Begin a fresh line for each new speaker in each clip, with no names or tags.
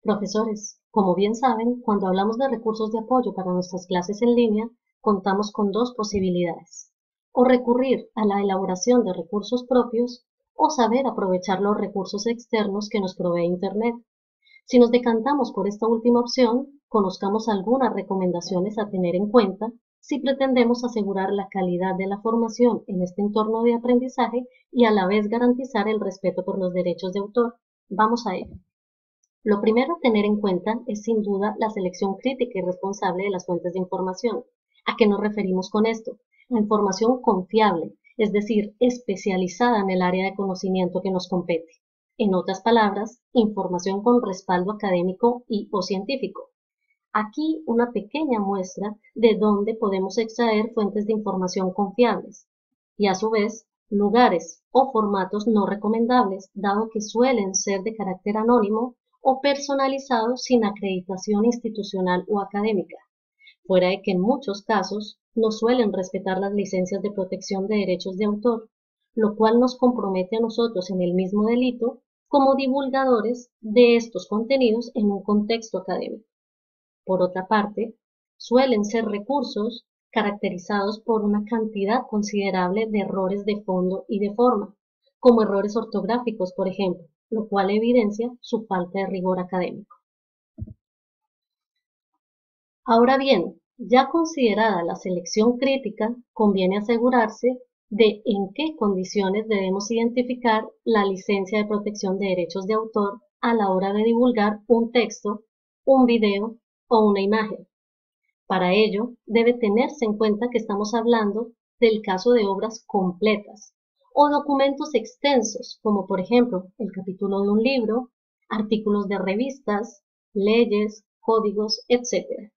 Profesores, como bien saben, cuando hablamos de recursos de apoyo para nuestras clases en línea, contamos con dos posibilidades: o recurrir a la elaboración de recursos propios o saber aprovechar los recursos externos que nos provee Internet. Si nos decantamos por esta última opción, conozcamos algunas recomendaciones a tener en cuenta si pretendemos asegurar la calidad de la formación en este entorno de aprendizaje y a la vez garantizar el respeto por los derechos de autor. Vamos a ello. Lo primero a tener en cuenta es sin duda la selección crítica y responsable de las fuentes de información. ¿A qué nos referimos con esto? La información confiable, es decir, especializada en el área de conocimiento que nos compete. En otras palabras, información con respaldo académico y o científico. Aquí una pequeña muestra de dónde podemos extraer fuentes de información confiables y a su vez lugares o formatos no recomendables, dado que suelen ser de carácter anónimo o personalizados sin acreditación institucional o académica, fuera de que en muchos casos no suelen respetar las licencias de protección de derechos de autor, lo cual nos compromete a nosotros en el mismo delito como divulgadores de estos contenidos en un contexto académico. Por otra parte, suelen ser recursos caracterizados por una cantidad considerable de errores de fondo y de forma, como errores ortográficos, por ejemplo, lo cual evidencia su falta de rigor académico. Ahora bien, ya considerada la selección crítica, conviene asegurarse de en qué condiciones debemos identificar la licencia de protección de derechos de autor a la hora de divulgar un texto, un video o una imagen. Para ello, debe tenerse en cuenta que estamos hablando del caso de obras completas o documentos extensos, como por ejemplo el capítulo de un libro, artículos de revistas, leyes, códigos, etc.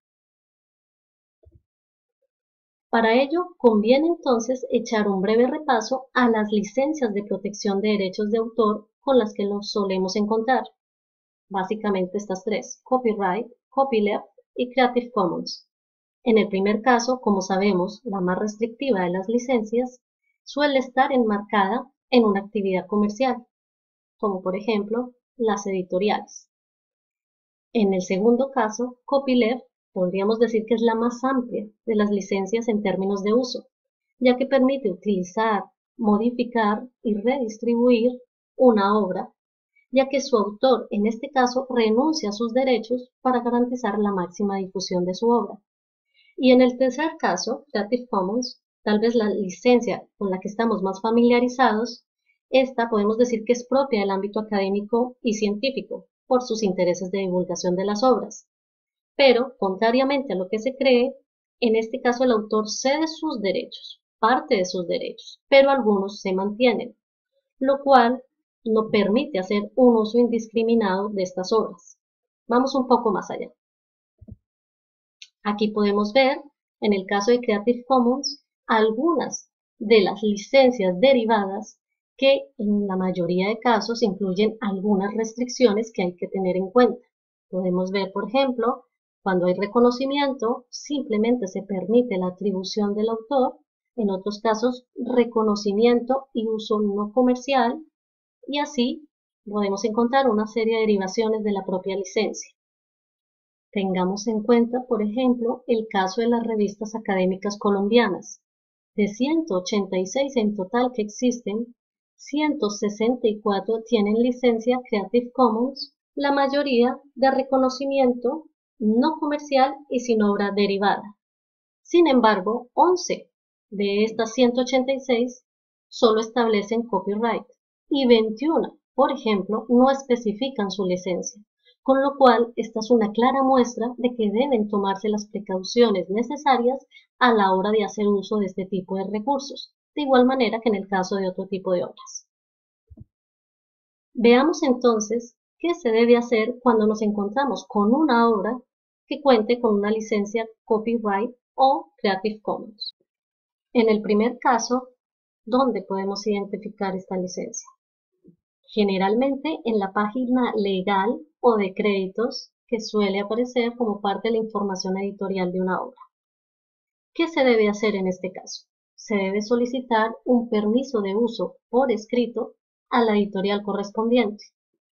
Para ello, conviene entonces echar un breve repaso a las licencias de protección de derechos de autor con las que nos solemos encontrar. Básicamente estas tres: Copyright, Copyleft y Creative Commons. En el primer caso, como sabemos, la más restrictiva de las licencias, suele estar enmarcada en una actividad comercial, como por ejemplo las editoriales. En el segundo caso, Copyleft, podríamos decir que es la más amplia de las licencias en términos de uso, ya que permite utilizar, modificar y redistribuir una obra, ya que su autor en este caso renuncia a sus derechos para garantizar la máxima difusión de su obra. Y en el tercer caso, Creative Commons, tal vez la licencia con la que estamos más familiarizados, esta podemos decir que es propia del ámbito académico y científico, por sus intereses de divulgación de las obras. Pero, contrariamente a lo que se cree, en este caso el autor cede sus derechos, parte de sus derechos, pero algunos se mantienen, lo cual no permite hacer un uso indiscriminado de estas obras. Vamos un poco más allá. Aquí podemos ver, en el caso de Creative Commons, algunas de las licencias derivadas que en la mayoría de casos incluyen algunas restricciones que hay que tener en cuenta. Podemos ver, por ejemplo, cuando hay reconocimiento, simplemente se permite la atribución del autor; en otros casos, reconocimiento y uso no comercial, y así podemos encontrar una serie de derivaciones de la propia licencia. Tengamos en cuenta, por ejemplo, el caso de las revistas académicas colombianas. De 186 en total que existen, 164 tienen licencia Creative Commons, la mayoría de reconocimiento, no comercial y sin obra derivada. Sin embargo, 11 de estas 186 solo establecen copyright y 21, por ejemplo, no especifican su licencia, con lo cual esta es una clara muestra de que deben tomarse las precauciones necesarias a la hora de hacer uso de este tipo de recursos, de igual manera que en el caso de otro tipo de obras. Veamos entonces qué se debe hacer cuando nos encontramos con una obra que cuente con una licencia Copyright o Creative Commons. En el primer caso, ¿dónde podemos identificar esta licencia? Generalmente en la página legal o de créditos que suele aparecer como parte de la información editorial de una obra. ¿Qué se debe hacer en este caso? Se debe solicitar un permiso de uso por escrito a la editorial correspondiente.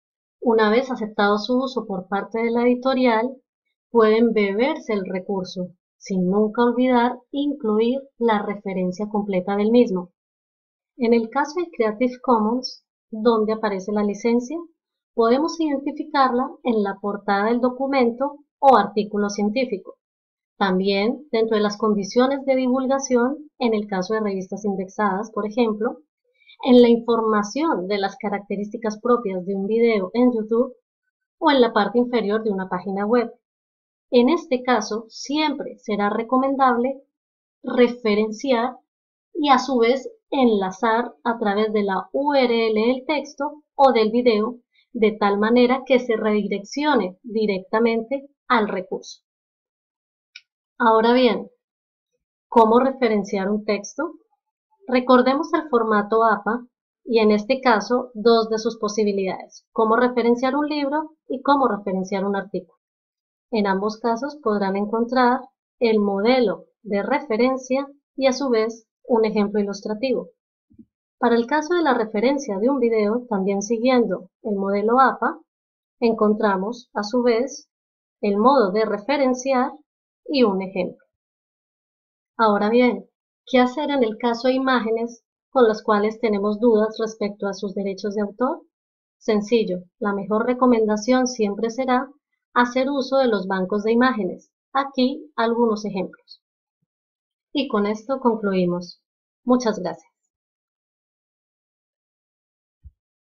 Una vez aceptado su uso por parte de la editorial, pueden beberse el recurso, sin nunca olvidar incluir la referencia completa del mismo. En el caso de Creative Commons, donde aparece la licencia, podemos identificarla en la portada del documento o artículo científico. También dentro de las condiciones de divulgación, en el caso de revistas indexadas, por ejemplo, en la información de las características propias de un video en YouTube o en la parte inferior de una página web. En este caso, siempre será recomendable referenciar y a su vez enlazar a través de la URL del texto o del video de tal manera que se redireccione directamente al recurso. Ahora bien, ¿cómo referenciar un texto? Recordemos el formato APA y en este caso dos de sus posibilidades, cómo referenciar un libro y cómo referenciar un artículo. En ambos casos podrán encontrar el modelo de referencia y a su vez un ejemplo ilustrativo. Para el caso de la referencia de un video, también siguiendo el modelo APA, encontramos a su vez el modo de referenciar y un ejemplo. Ahora bien, ¿qué hacer en el caso de imágenes con las cuales tenemos dudas respecto a sus derechos de autor? Sencillo, la mejor recomendación siempre será hacer uso de los bancos de imágenes. Aquí algunos ejemplos. Y con esto concluimos. Muchas gracias.